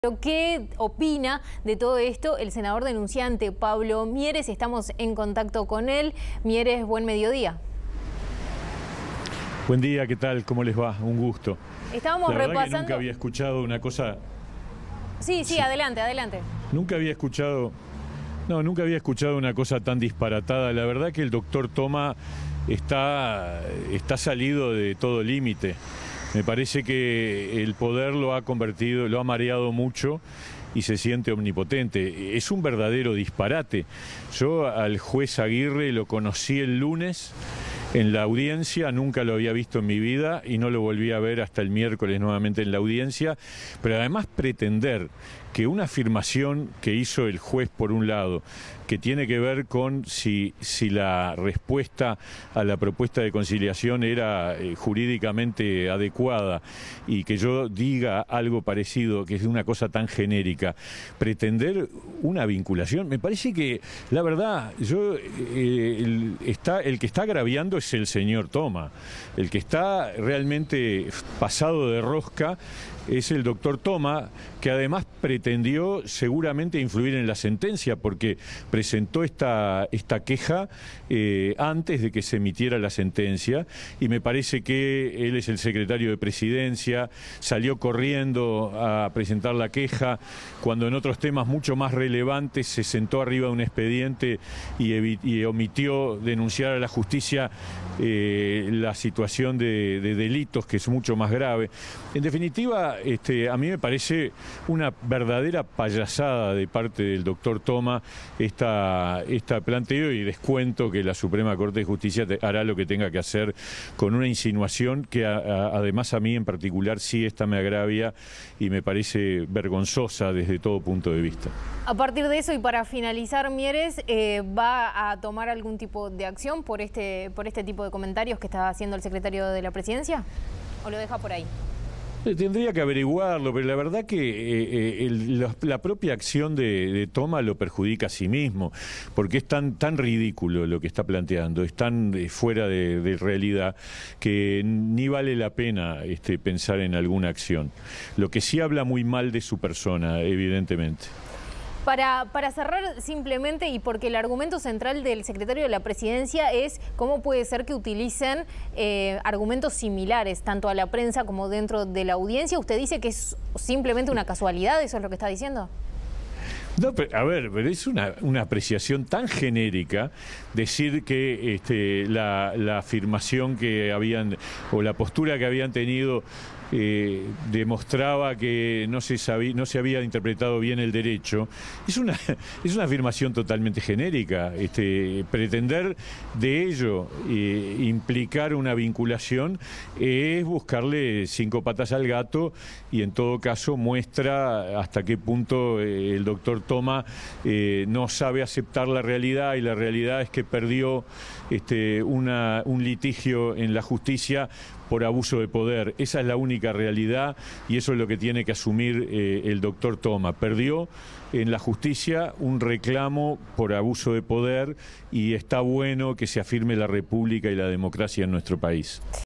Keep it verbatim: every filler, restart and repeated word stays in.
¿Qué opina de todo esto el senador denunciante Pablo Mieres? Estamos en contacto con él. Mieres, buen mediodía. Buen día, ¿qué tal? ¿Cómo les va? Un gusto. Estábamos La verdad repasando... que nunca había escuchado una cosa... Sí, sí, sí, adelante, adelante. Nunca había escuchado... No, nunca había escuchado una cosa tan disparatada. La verdad que el doctor Toma está, está salido de todo límite. Me parece que el poder lo ha convertido, lo ha mareado mucho y se siente omnipotente. Es un verdadero disparate. Yo al juez Aguirre lo conocí el lunes en la audiencia, nunca lo había visto en mi vida y no lo volví a ver hasta el miércoles nuevamente en la audiencia, pero además pretender que una afirmación que hizo el juez por un lado, que tiene que ver con si, si la respuesta a la propuesta de conciliación era eh, jurídicamente adecuada y que yo diga algo parecido, que es una cosa tan genérica, pretender una vinculación, me parece que la verdad, yo eh, el, está, el que está agraviando es el señor Toma, el que está realmente pasado de rosca es el doctor Toma, que además pretendió seguramente influir en la sentencia porque presentó esta, esta queja eh, antes de que se emitiera la sentencia y me parece que él es el secretario de Presidencia, salió corriendo a presentar la queja cuando en otros temas mucho más relevantes se sentó arriba de un expediente y, y omitió denunciar a la justicia eh, la situación de, de delitos que es mucho más grave. En definitiva, Este, a mí me parece una verdadera payasada de parte del doctor Toma esta, esta planteo y descuento que la Suprema Corte de Justicia te, hará lo que tenga que hacer con una insinuación que a, a, además a mí en particular sí esta me agravia y me parece vergonzosa desde todo punto de vista. A partir de eso y para finalizar, Mieres, eh, ¿va a tomar algún tipo de acción por este, por este tipo de comentarios que está haciendo el secretario de la Presidencia? ¿O lo deja por ahí? Tendría que averiguarlo, pero la verdad que eh, el, la, la propia acción de, de Toma lo perjudica a sí mismo, porque es tan, tan ridículo lo que está planteando, es tan eh, fuera de, de realidad que ni vale la pena este, pensar en alguna acción. Lo que sí habla muy mal de su persona, evidentemente. Para, para cerrar simplemente, y porque el argumento central del secretario de la Presidencia es cómo puede ser que utilicen eh, argumentos similares, tanto a la prensa como dentro de la audiencia, ¿usted dice que es simplemente una casualidad? ¿Eso es lo que está diciendo? No, pero, a ver, pero es una, una apreciación tan genérica decir que este, la, la afirmación que habían, o la postura que habían tenido eh, demostraba que no se sabía, no se había interpretado bien el derecho. Es una, es una afirmación totalmente genérica. Este, pretender de ello eh, implicar una vinculación es buscarle cinco patas al gato y en todo caso muestra hasta qué punto eh, el doctor Toma eh, no sabe aceptar la realidad y la realidad es que perdió este, una, un litigio en la justicia por abuso de poder. Esa es la única realidad y eso es lo que tiene que asumir eh, el doctor Toma. Perdió en la justicia un reclamo por abuso de poder y está bueno que se afirme la república y la democracia en nuestro país.